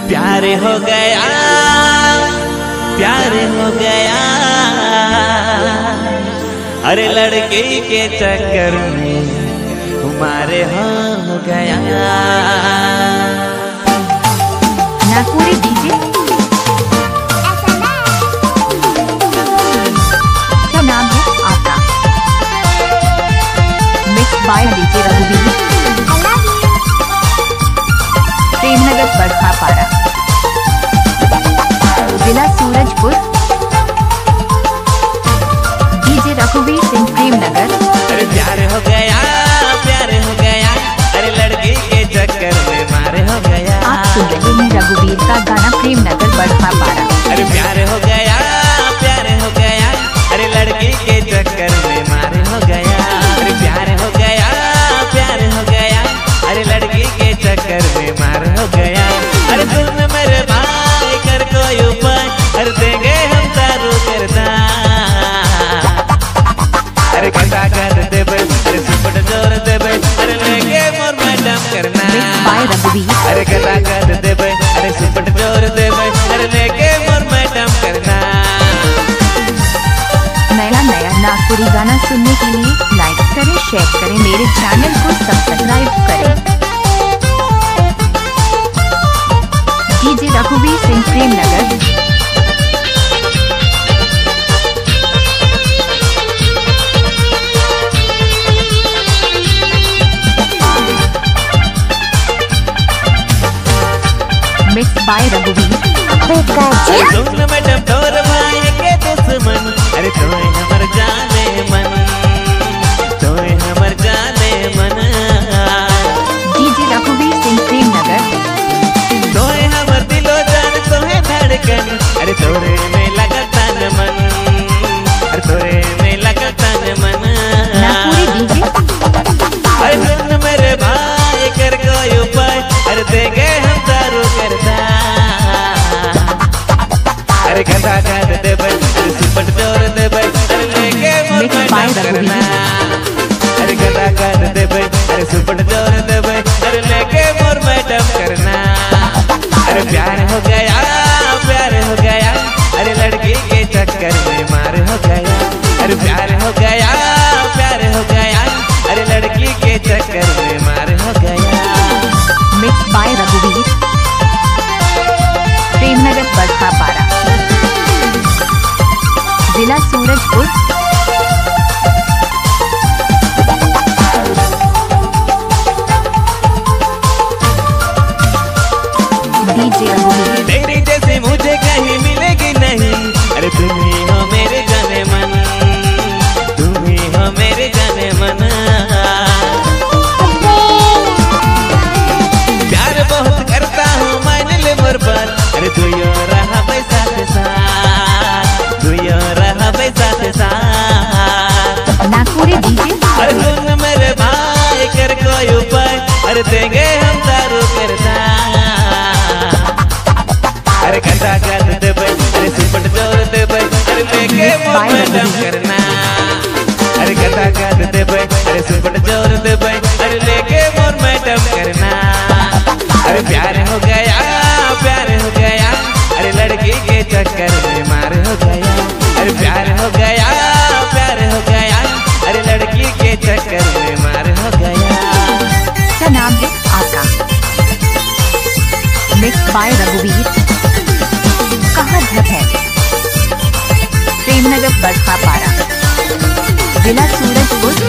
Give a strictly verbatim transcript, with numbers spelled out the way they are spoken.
प्यार हो गया प्यार हो गया अरे लड़की के चक्कर में हमारे हो गया। नागपुरी डीजे क्या नाम है आपका? मिक्स बाय डीजे रघुवीर, प्रेमनगर बड़खापारा, जिला सूरजपुर। डीजे रघुवीर सिंह प्रेमनगर। अरे प्यार हो गया प्यार हो गया अरे लड़की के चक्कर में मारे हो गया। आप सुन रहे हैं रघुवीर का गाना प्रेमनगर बड़खापारा। अरे प्यार हो गया प्यार हो गया अरे लड़की के चक्कर में मारे हो गया। अरे प्यार हो गया प्यार हो गया अरे लड़की के चक्कर में मार हो गया। अरे सुन मेरे भाई कर कोई उपाय अरे देंगे हम तारू करना। अरे कटा कर दे भाई अरे सुपट जोर दे भाई अरे लेके मोर मैडम करना। अरे कटा कर दे भाई अरे सुपट जोर दे भाई अरे लेके मोर मैडम करना। नया नया नागपुरी गाना सुनने के लिए लाइक करें, शेयर करें, मेरे चैनल को सब्सक्राइब करें। डीजे रघुवीर सिंह प्रेमनगर। मिक्स बाय रघुवीर। सुन मैडम तोर भाई के दुश्मन अरे तोय हमर जाने मन तोय हमर जाने मन। डीजे रघुवीर सिंह प्रेमनगर। तोय हमर दिलो जान तोहे धड़कन अरे तोरे में लगता न मन अरे तोरे में लगता न मन। नागपुरी डीजे। अरे सुन मेरे भाई कर कोई उपाय अरे देंगे हम तारू करता। अरे कथा कर दे भाई अरे सुपट जोर दे भाई अरे लेके मोर मैडम करना। अरे कथा कर दे भाई अरे सुपट जोर दे भाई अरे लेके मोर मैडम करना। अरे प्यार हो गया प्यार हो गया अरे लड़की के चक्कर में मार हो गया। अरे प्यार हो गया प्यार हो गया अरे लड़की के चक्कर में मार हो गया। मिक्स बाय रघुवीर, प्रेमनगर बड़खापारा, जिला सूरजपुर। डीजे रघुवीर। तेरी जैसी मुझे कहीं मिलेगी नहीं अरे तुम ही हो मेरे जाने मन तुम ही हो मेरे जाने मन। प्यार बहुत करता हूँ मान ले मोर पर अरे तू यो रहा पैसा के साथ तू यो रहा पैसा के साथ। नागपुरी डीजे। अरे सुन मेरे भाई कर कोई उपाय अरे देंगे हम तारू करना। अरे कथा कर दे भाई अरे सुपट जोर दे भाई अरे लेके मोर मैडम करना। अरे कथा कर दे भाई अरे सुपट जोर दे भाई अरे लेके मोर मैडम करना। अरे प्यार हो गया प्यार हो गया अरे लड़की के चक्कर में मार हो गया। अरे प्यार हो गया प्यार हो गया अरे लड़की के चक्कर में मार हो गया। क्या नाम है आपका? मिक्स बाय रघुवीर। कहाँ घर है? प्रेमनगर बड़खापारा, जिला सूरजपुर।